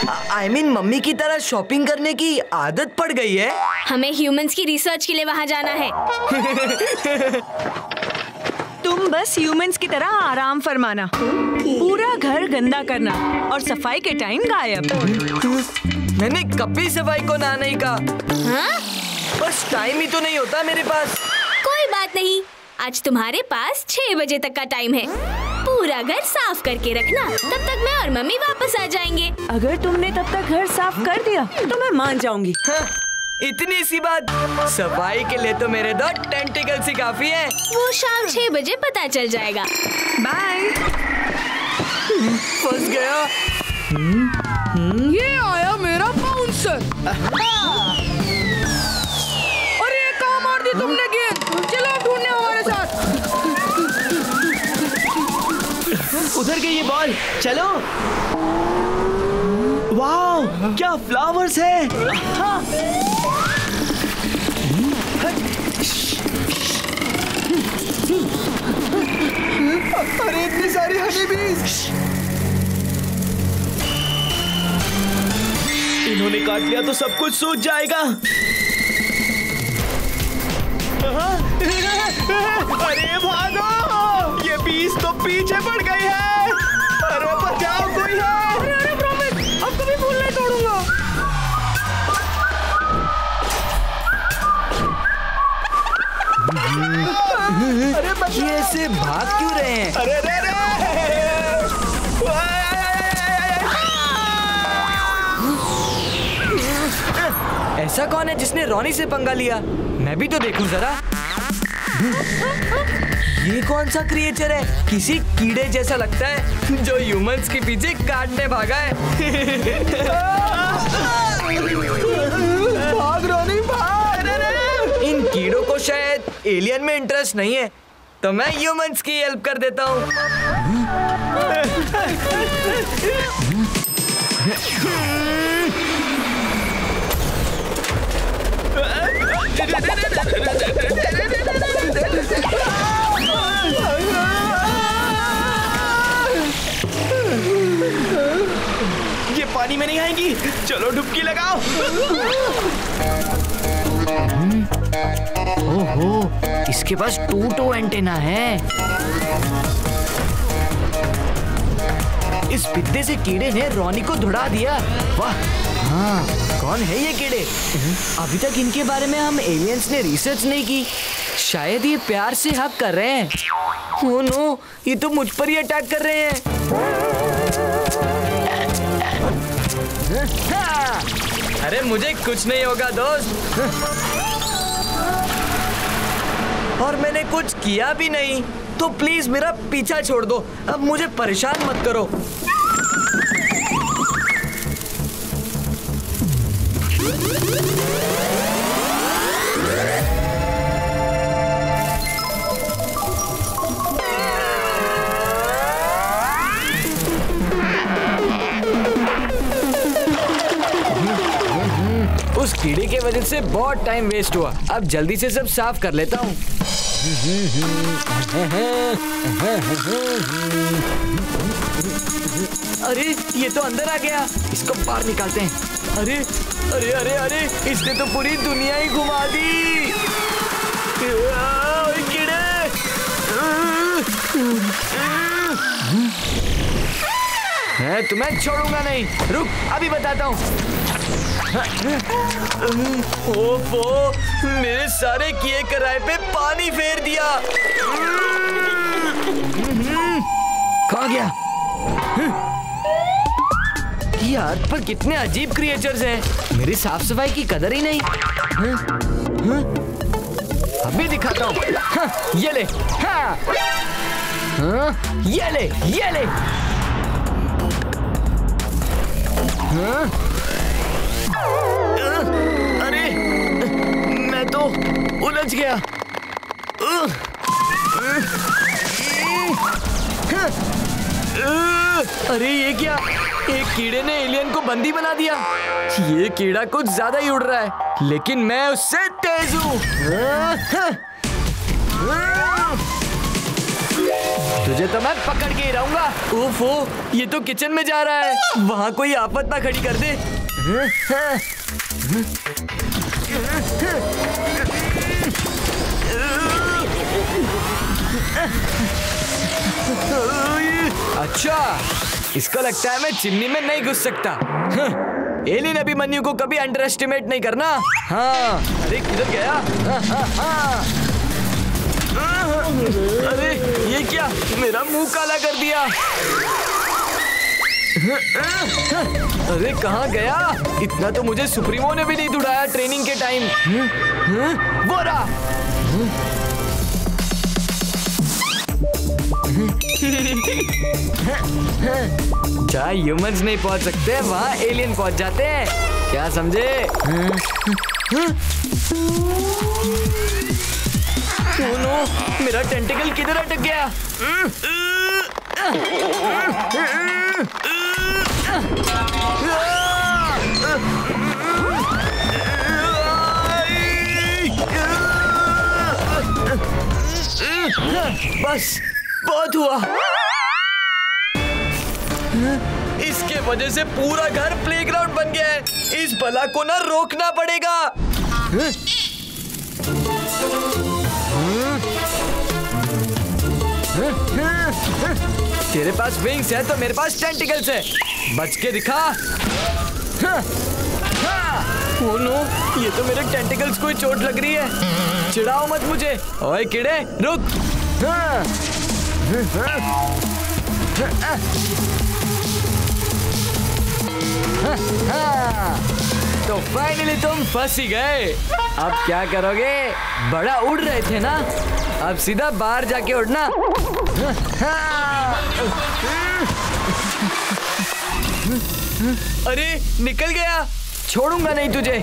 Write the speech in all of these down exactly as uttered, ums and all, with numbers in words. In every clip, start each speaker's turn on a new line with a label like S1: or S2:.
S1: I mean mummy की तरह shopping करने की आदत पड़ गई है।
S2: हमें ह्यूमंस की रिसर्च के लिए वहाँ जाना है।
S3: तुम बस ह्यूमंस की तरह आराम फरमाना, पूरा घर गंदा करना और सफाई के टाइम गायब।
S1: मैंने कभी सफाई को ना नहीं कहा।
S2: हाँ?
S1: बस टाइम ही तो नहीं होता मेरे पास।
S2: कोई बात नहीं, आज तुम्हारे पास छह बजे तक का टाइम है। पूरा घर साफ करके रखना, तब तक मैं और मम्मी वापस आ जाएंगे।
S3: अगर तुमने तब तक घर साफ कर दिया तो मैं मान जाऊंगी।
S1: हाँ, इतनी सी बात। सफाई के लिए तो मेरे दो टेंटिकल्स ही काफी है।
S2: वो शाम छह बजे पता चल जाएगा।
S3: बाय।
S1: फंस गया।
S4: ये आया मेरा बाउंसर। अरे कहाँ मार दी तुमने गेंद? चलो ढूंढने हमारे साथ।
S1: उधर गई ये बॉल, चलो। वाह, क्या फ्लावर्स है। हाँ। अरे इतनी सारी हनीबीज। इन्होंने काट लिया तो सब कुछ सूख जाएगा। अरे भागो, ये बीज तो पीछे पड़ गई है। अरे बचाओ, कोई है।
S4: अरे अरे प्रॉमिस, अब कभी फूल नहीं तोड़ूंगा।
S1: अरे ये ऐसे भाग क्यों रहे हैं? अरे अरे अरे ऐसा कौन है जिसने रॉनी से पंगा लिया? मैं भी तो देखूं जरा। ये कौन सा क्रिएचर है? किसी कीड़े जैसा लगता है जो ह्यूमंस के पीछे काटने भागा है। भाग रॉनी भाग। इन कीड़ों को शायद एलियन में इंटरेस्ट नहीं है, तो मैं ह्यूमंस की हेल्प कर देता हूँ। ये पानी में नहीं आएगी, चलो डुबकी लगाओ। ओहो, इसके पास टू टू एंटेना है। इस पिद्दे से कीड़े ने रॉनी को धुड़ा दिया। वाह, हाँ, कौन है ये कीड़े? अभी तक इनके बारे में हम एलियंस ने रिसर्च नहीं की। शायद ये प्यार से हक कर रहे हैं। ओह नो, ये तो मुझ पर ही अटैक कर रहे हैं। हाँ, अरे मुझे कुछ नहीं होगा दोस्त। और मैंने कुछ किया भी नहीं, तो प्लीज मेरा पीछा छोड़ दो। अब मुझे परेशान मत करो। उस कीड़े के वजह से बहुत टाइम वेस्ट हुआ। अब जल्दी से सब साफ कर लेता हूँ। अरे ये तो अंदर आ गया, इसको बाहर निकालते हैं। अरे अरे अरे अरे, इसने तो पूरी दुनिया ही घुमा दी। कीड़े, मैं तुम्हें छोड़ूंगा नहीं। रुक, अभी बताता हूँ। ओफो, मेरे सारे किए कराए पे पानी फेर दिया। कहाँ गया? यार, पर कितने अजीब क्रिएचर्स हैं। मेरी साफ सफाई की कदर ही नहीं। हाँ? हाँ? अभी दिखाता हूँ। हाँ, ये ले। हाँ। हाँ, ये ले, ये ले। हाँ? अरे मैं तो उलझ गया। अरे ये क्या? एक कीड़े ने एलियन को बंदी बना दिया। ये कीड़ा कुछ ज्यादा ही उड़ रहा है, लेकिन मैं उससे तेज हूँ। तुझे तो मैं पकड़ के ही रहूंगा। ओफो, ये तो किचन में जा रहा है, वहाँ कोई आफत ना खड़ी कर दे। अच्छा, इसको लगता है मैं चिमनी में नहीं घुस सकता। एलियन अभिमन्यु को कभी अंडर एस्टिमेट नहीं करना। हाँ, अरे किधर गया? हाँ, हाँ, हाँ। अरे ये क्या, मेरा मुंह काला कर दिया। अरे कहाँ गया? इतना तो मुझे सुप्रीमो ने भी नहीं दौड़ाया ट्रेनिंग के टाइम। वो रहा। जहाँ ह्यूमंस नहीं पहुंच सकते वहाँ एलियन पहुंच जाते हैं, क्या समझे? ओह नो, मेरा टेंटिकल किधर अटक गया? बस बहुत हुआ। इसके वजह से पूरा घर प्लेग्राउंड बन गया है। इस बला को ना रोकना पड़ेगा। तेरे पास विंग्स है तो मेरे पास टेंटिकल्स है, बच के दिखा। ओह नो, ये तो मेरे टेंटिकल्स को ही चोट लग रही है। चिढ़ाओ मत मुझे। ओए कीड़े, रुक। तो फाइनली तुम फंस ही गए। अब क्या करोगे? बड़ा उड़ रहे थे ना, अब सीधा बाहर जाके उड़ना। अरे निकल गया, छोड़ूंगा नहीं तुझे।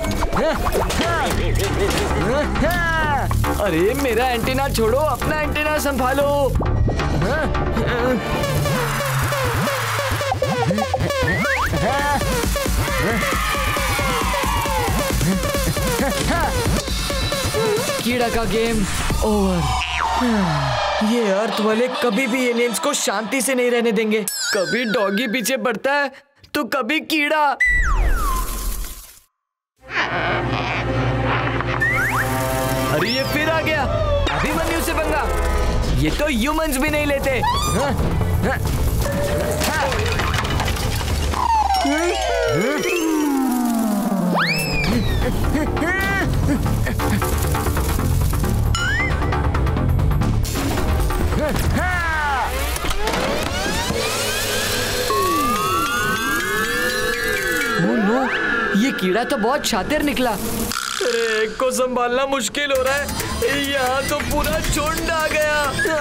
S1: अरे मेरा एंटीना छोड़ो, अपना एंटीना संभालो। कीड़ा का गेम ओवर। ये अर्थ वाले कभी भी एलियंस को शांति से नहीं रहने देंगे। कभी डॉगी पीछे पड़ता है तो कभी कीड़ा। अरे ये फिर आ गया, अभिमन्यु से पंगा। ये तो ह्यूमंस भी नहीं लेते। हाँ, हाँ, हाँ। ओह नो, ये कीड़ा तो बहुत शातिर निकला। अरे एक को संभालना मुश्किल हो रहा है, यहाँ तो पूरा झुंड आ गया।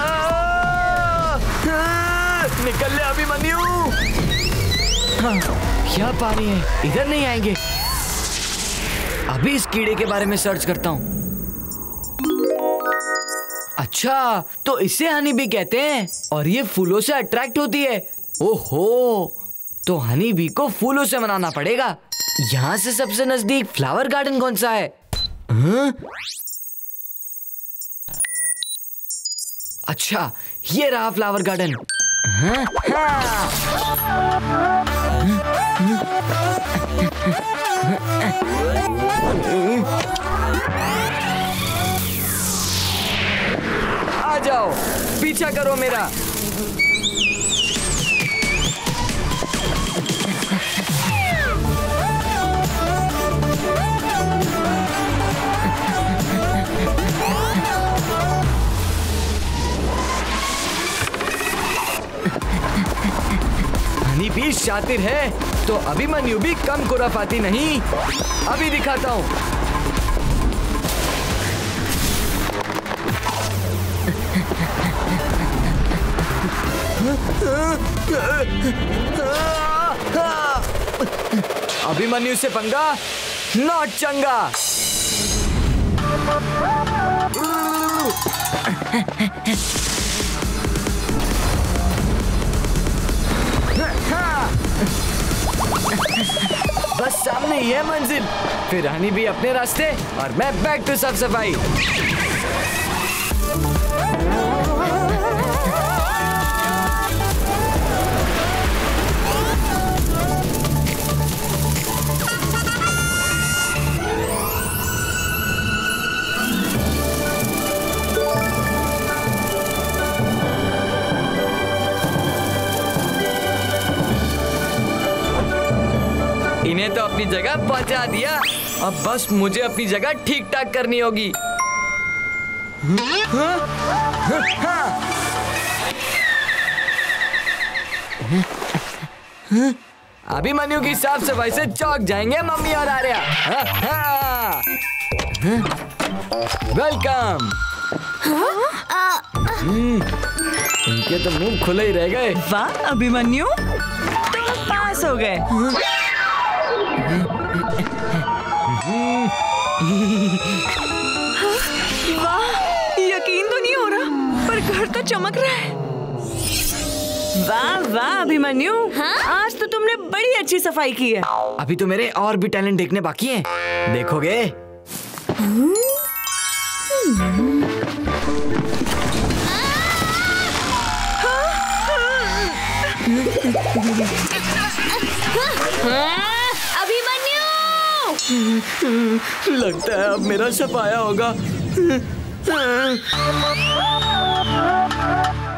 S1: निकल ले अभिमन्यु। हाँ, क्या पानी है, इधर नहीं आएंगे। अभी इस कीड़े के बारे में सर्च करता हूँ। अच्छा, तो इसे हनी बी कहते हैं और ये फूलों से अट्रैक्ट होती है। ओहो, तो हनी बी को फूलों से मनाना पड़ेगा। यहाँ से सबसे नजदीक फ्लावर गार्डन कौन सा है? हाँ? अच्छा, ये रहा फ्लावर गार्डन। हाँ? हाँ? आ जाओ, पीछा करो मेरा। हनी भी शातिर है तो अभिमन्यु भी कम खुराफाती नहीं। अभी दिखाता हूँ। अभिमन्यु से पंगा नॉट चंगा। बस सामने ही है मंजिल, फिर हनी भी अपने रास्ते और मैं बैक टू साफ सफाई। तो अपनी जगह पहुंचा दिया। अब बस मुझे अपनी जगह ठीक ठाक करनी होगी। हाँ? हाँ? हाँ? हाँ? अभिमन्यु की साफ सफाई से चौक जाएंगे मम्मी और आर्या। हाँ? हाँ? वेलकम। इनके तो मुंह खुले ही रह गए।
S3: वाह अभिमन्यु, तुम पास हो गए। वाह, यकीन तो नहीं हो रहा, पर घर तो चमक रहा है। वाह वाह अभिमन्यु,
S2: हाँ?
S3: आज तो तुमने बड़ी अच्छी सफाई की है।
S1: अभी तो मेरे और भी टैलेंट देखने बाकी हैं। देखोगे?
S2: अभिमन्यु!
S1: लगता है अब मेरा सफाया होगा।